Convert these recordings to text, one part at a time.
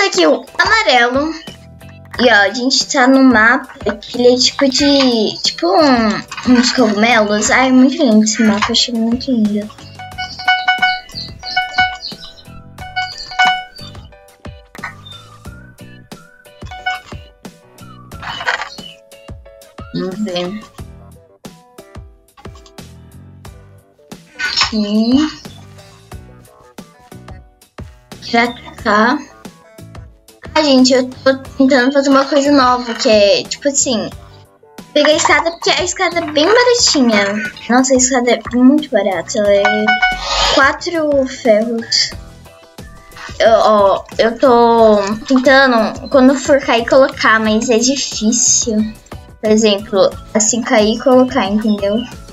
aqui o amarelo. E ó, a gente tá no mapa que ele é tipo uns cogumelos. Ai, muito lindo esse mapa, eu achei muito lindo. Vamos ver. Aqui. Pra cá. Ah, gente, eu tô tentando fazer uma coisa nova, que é, tipo assim, pegar a escada, porque a escada é bem baratinha. Nossa, a escada é muito barata, ela é 4 ferros. Eu tô tentando, quando for cair, colocar, mas é difícil. Por exemplo, assim, cair e colocar, entendeu?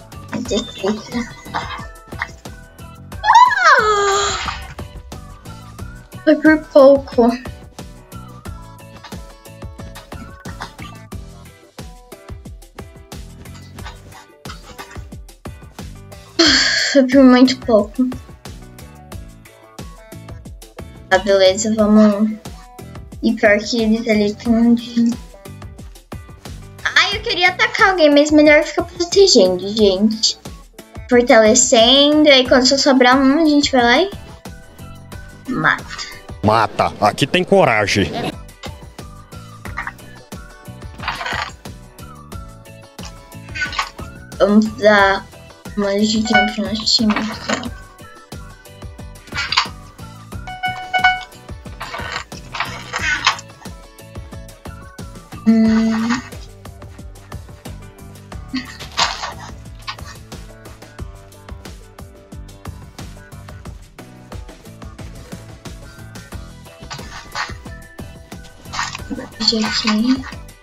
Foi por pouco. Foi por muito pouco. Tá, beleza, vamos. E pior que eles ali estão. Ai, eu queria atacar alguém, mas melhor ficar protegendo, gente. Fortalecendo, aí quando só sobrar um, a gente vai lá e mata. Mata, aqui tem coragem. Vamos dar uma legítima pro nosso time. Aqui.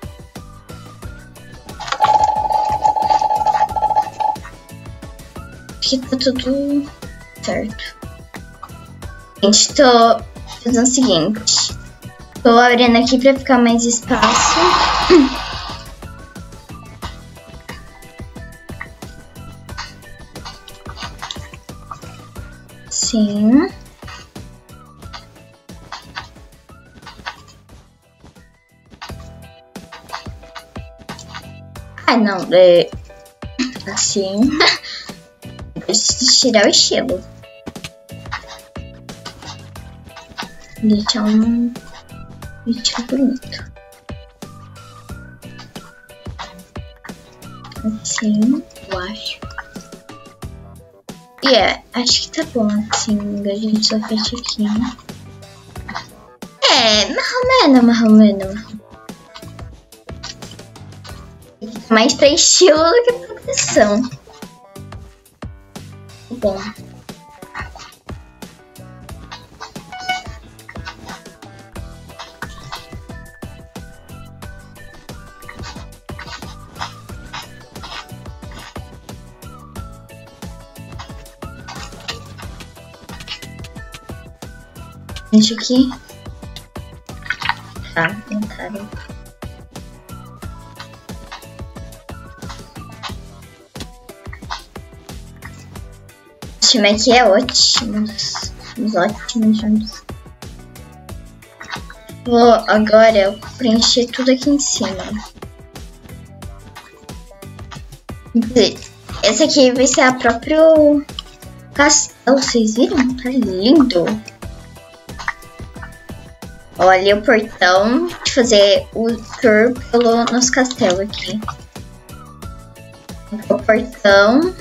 Aqui tá tudo certo. Gente, tô fazendo o seguinte. Tô abrindo aqui pra ficar mais espaço. Sim. Ah, não, é assim. Preciso tirar o estilo. Deixar um estilo bonito. Assim, eu acho. E acho que tá bom assim. A gente só fecha aqui. Mais ou menos. Mais pra estilo do que proteção. Bom. Isso aqui. Tá, tentaram. Esse time aqui é ótimo. Os ótimos juntos. Vou agora preencher tudo aqui em cima. Esse aqui vai ser a próprio castelo. Vocês viram? Tá lindo. Olha o portão de fazer o tour pelo nosso castelo aqui. O portão.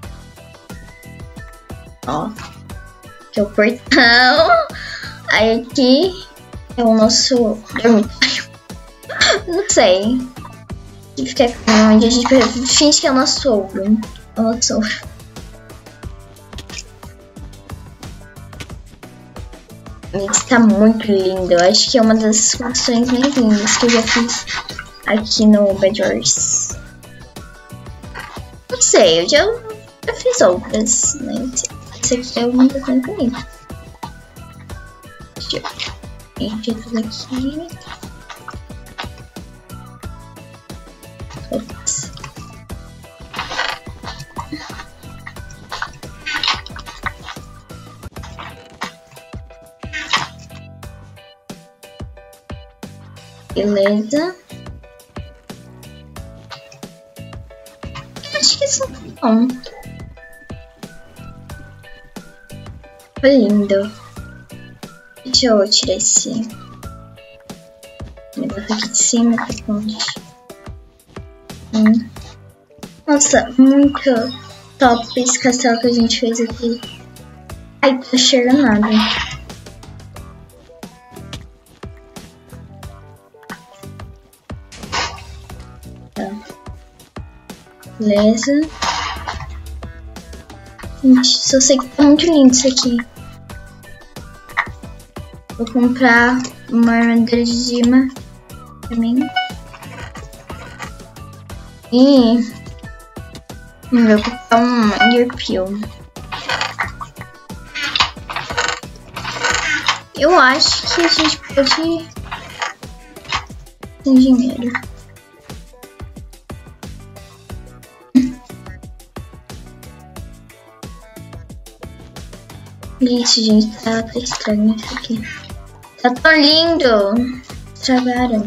Ó. Aqui é o portão. Aí aqui é o nosso dormitório. Não sei. E fica onde a gente finge que é o nosso sogro. É o nosso sogro. Isso tá muito lindo. Eu acho que é uma das construções mais lindas que eu já fiz aqui no Bedwars. Não sei, eu já fiz outras, mas essa aqui é uma das mais bonitas. Deixa eu encher tudo aqui. Ops. Beleza. Acho que isso tá bom. Foi lindo. Deixa eu tirar esse negócio aqui de cima que esconde. Nossa, muito top esse castelo que a gente fez aqui. Ai, tô enxergando nada. Tá. Beleza. Gente, só sei que tá muito lindo isso aqui. Vou comprar uma armadura de cima pra mim. E vou comprar um Enderpeel. Eu acho que a gente pode ter dinheiro. Isso, gente, tá estranho isso aqui. Tá tão lindo! Estragaram.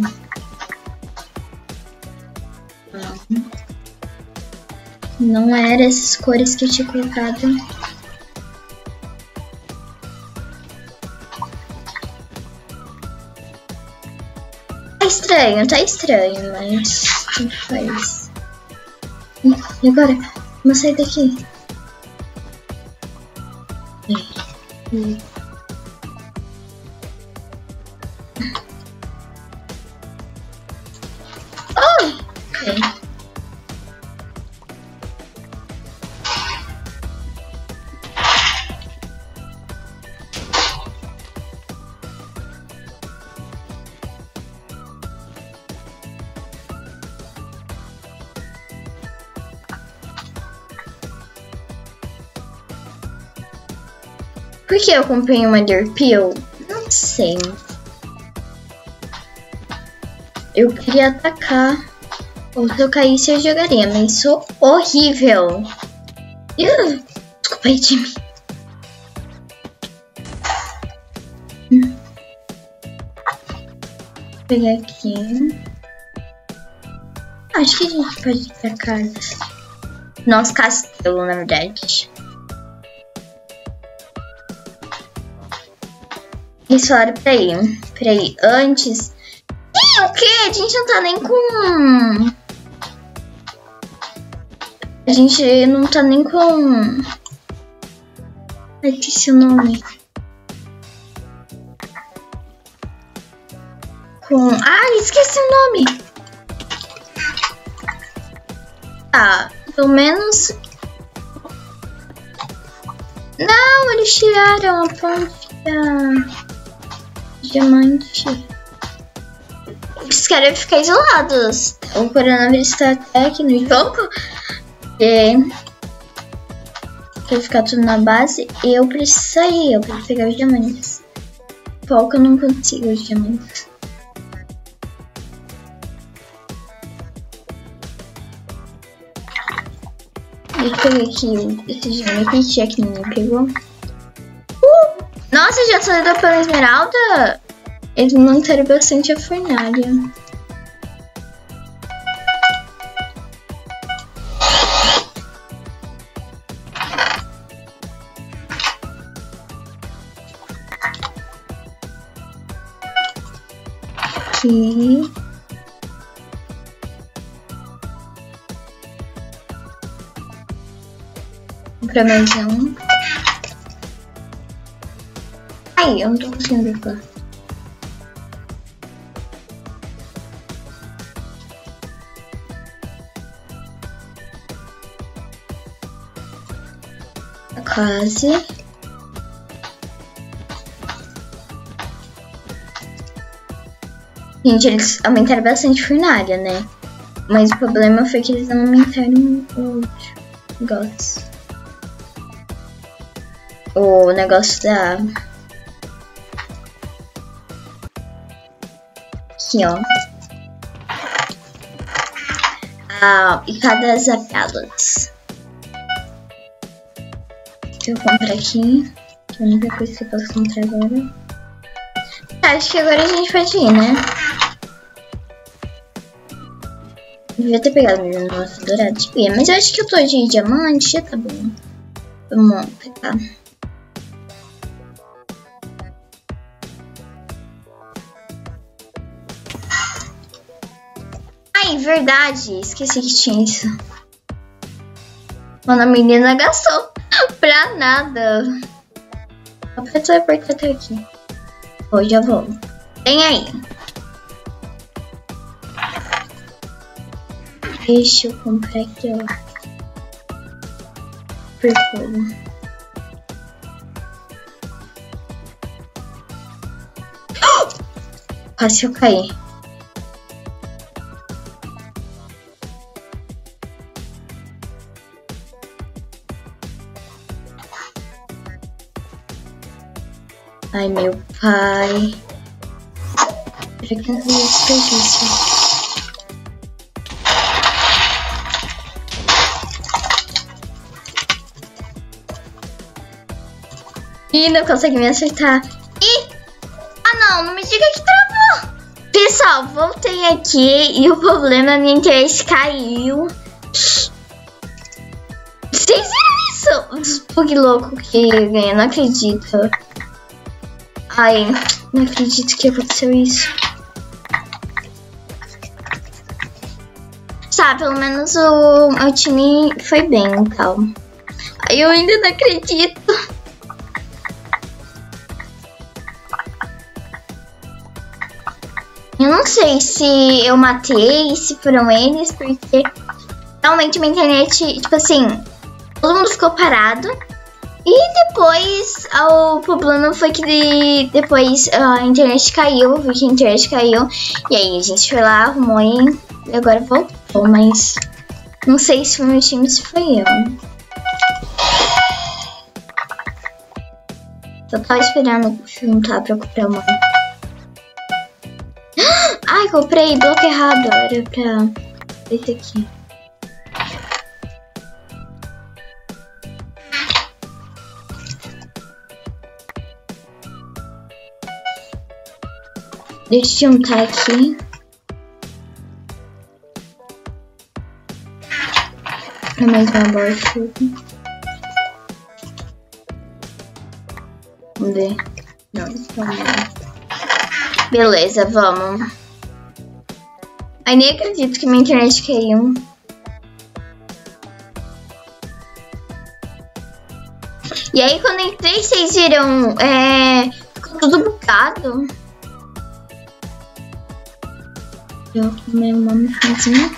Não era essas cores que eu tinha colocado. Tá estranho, mas tanto faz. E agora? Vamos sair daqui. Ok. Por que eu comprei uma Enderpeel? Não sei. Eu queria atacar. Ou se eu caísse eu jogaria, mas sou horrível. Desculpa aí de mim. Vou pegar aqui. Acho que a gente pode ir pra casa. Nosso castelo, na verdade. Eles falaram, peraí, antes... Ih, o quê? A gente não tá nem com... A gente não tá nem com... Ai, esqueci o nome. Esqueci o nome. Ah, pelo menos... Não, eles tiraram a ponte da... diamante. Eles querem ficar isolados. O coronavírus está até aqui no jogo. Quer ficar tudo na base. Eu preciso sair. Eu preciso pegar os diamantes. Pouco eu não consigo os diamantes. Deixa eu pegar aqui esse diamante, já que ninguém pegou. Nossa, já saiu pela esmeralda? Eles montaram bastante a fornalha. Aqui. Comprar mais um. Ai, eu não tô conseguindo ver. Quase. Gente, eles aumentaram bastante a fornalha, né? Mas o problema foi que eles não aumentaram o outro negócio. O negócio da... Aqui, ó. E cada zapadas. Eu compro aqui. Que é a única coisa que eu posso comprar agora. Acho que agora a gente pode ir, né? Devia ter pegado meu nosso dourado de pia, mas eu acho que eu tô de diamante, já tá bom. Vamos pegar. Ai, verdade, esqueci que tinha isso. Mano, a menina gastou pra nada. Só pra teleportar até aqui. Hoje eu vou. Vem aí. Deixa eu comprar aqui, ó. Perfume. Quase eu caí. Ai, meu pai. Pra que não desperdício? Ih, não consegue me acertar. Ih! Ah, não me diga que travou. Pessoal, voltei aqui e o problema, minha internet caiu. Vocês viram isso? Os bug louco que eu ganhei, não acredito. Ai, não acredito que aconteceu isso. Tá, pelo menos o meu time foi bem, então. Ai, eu ainda não acredito. Eu não sei se eu matei, se foram eles, porque realmente minha internet, tipo assim, todo mundo ficou parado. E depois, o problema foi que depois a internet caiu, eu vi que a internet caiu. E aí a gente foi lá, arrumou e agora voltou, mas não sei se foi meu time, se foi eu. Só tava esperando juntar pra comprar uma. Ai, comprei bloco errado, era pra esse aqui. Deixa eu juntar aqui. Pra mais uma bola de fogo. Vamos ver. Não, beleza, vamos. Ai, nem acredito que minha internet caiu. E aí, quando entrei, vocês viram, ficou tudo bugado. Eu vou comer uma mifazinha.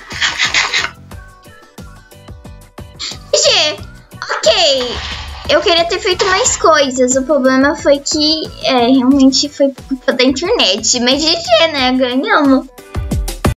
Gente, ok. Eu queria ter feito mais coisas. O problema foi que, realmente foi por culpa da internet. Mas GG, né? Ganhamos.